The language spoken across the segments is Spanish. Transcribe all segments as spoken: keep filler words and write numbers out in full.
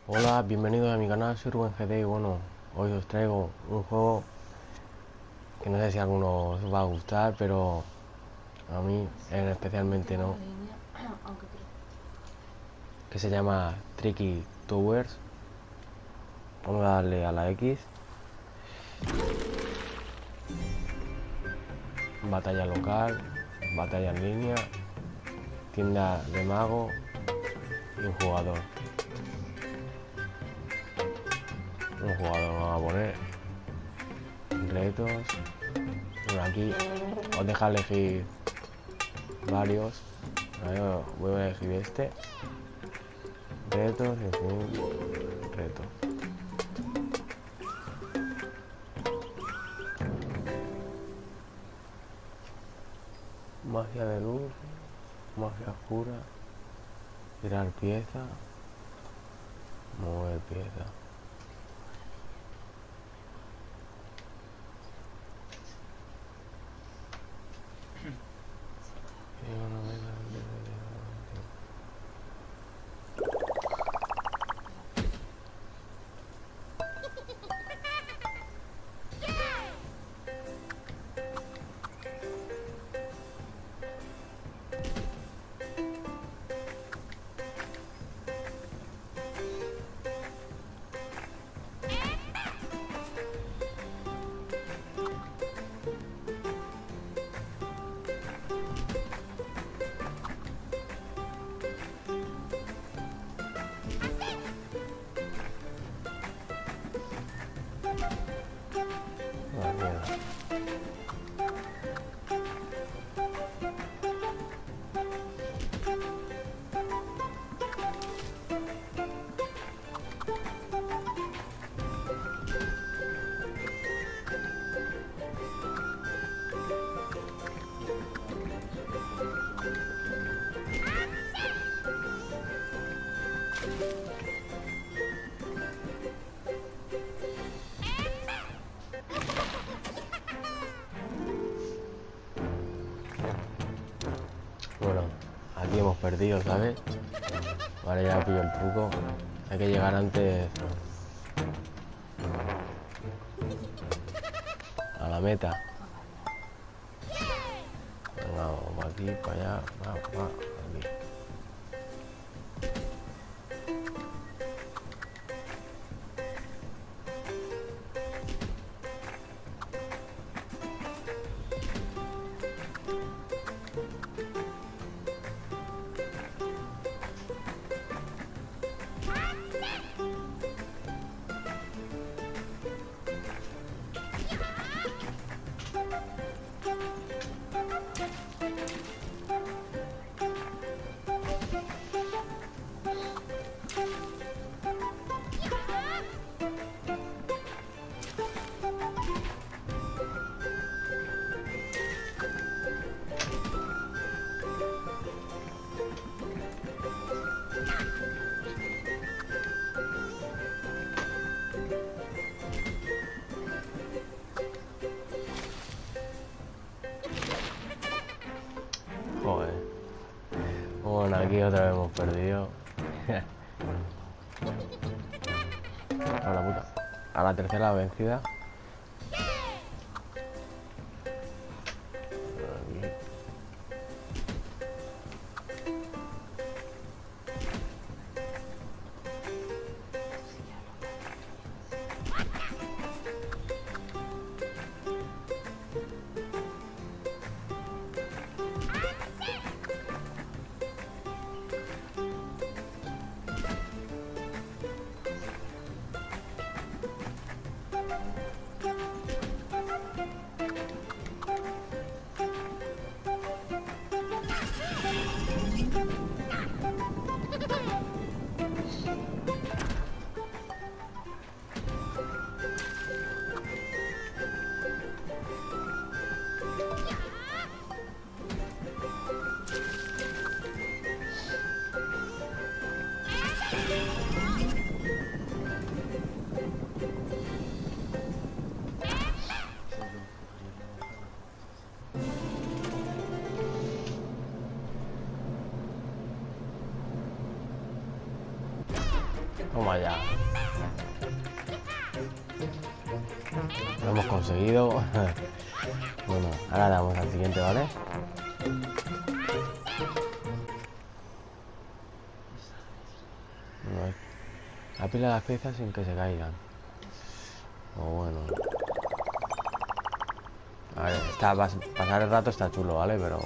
Hola, bienvenidos a mi canal, soy Rubén G D y bueno, hoy os traigo un juego que no sé si a alguno os va a gustar, pero a mí en especialmente no, que se llama Tricky Towers. Vamos a darle a la X. Batalla local, batalla en línea, tienda de mago y un jugador. Un jugador vamos a poner. Retos. Bueno, aquí os deja elegir varios. A ver, voy a elegir este. Retos, en fin, reto. Magia de luz, magia oscura, tirar pieza, mover pieza. Ah, mierda. Bueno, aquí hemos perdido, ¿sabes? Vale, ya pillo el truco. Hay que llegar antes a la meta. Venga, vamos pa' aquí, para allá, va, va, aquí. Joder. Bueno, aquí otra vez hemos perdido. A la puta. A la tercera vencida. Aquí. Toma ya. Lo hemos conseguido. Bueno, ahora damos al siguiente, ¿vale? No, apila las piezas sin que se caigan. O bueno. A ver, está, pasar el rato está chulo, ¿vale? Pero...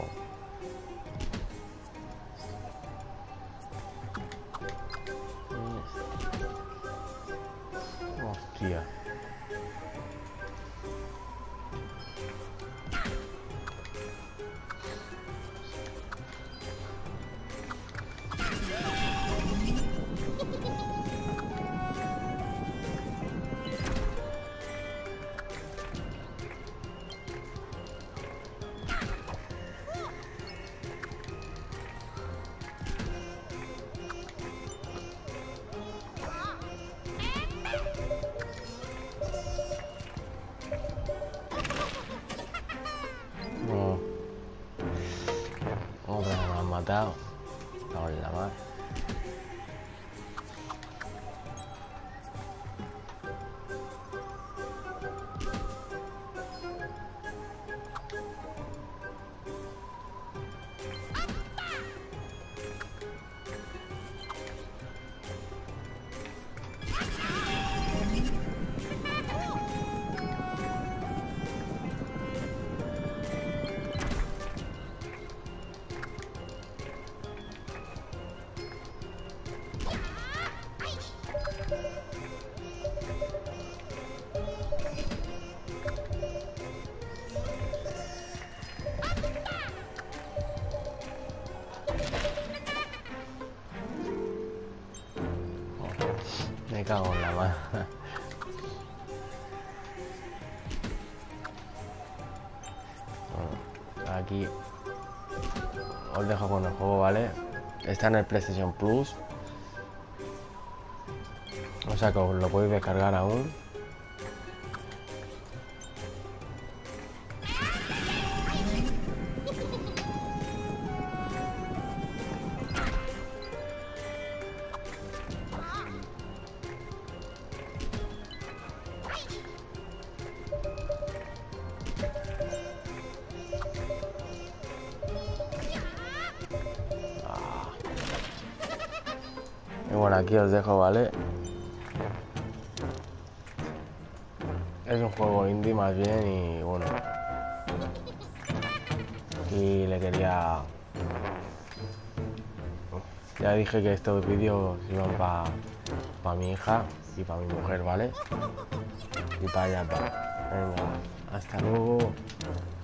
Hostia. Otra me han matado. Estamos en la mar. Me cago en la mano. Bueno, aquí os dejo con el juego, ¿vale? Está en el PlayStation Plus. O sea que os lo podéis descargar aún. Y bueno, aquí os dejo, ¿vale? Es un juego indie más bien y bueno. Aquí le quería... Ya dije que estos vídeos iban para pa mi hija y para mi mujer, ¿vale? Y para allá, para... Venga, hasta luego.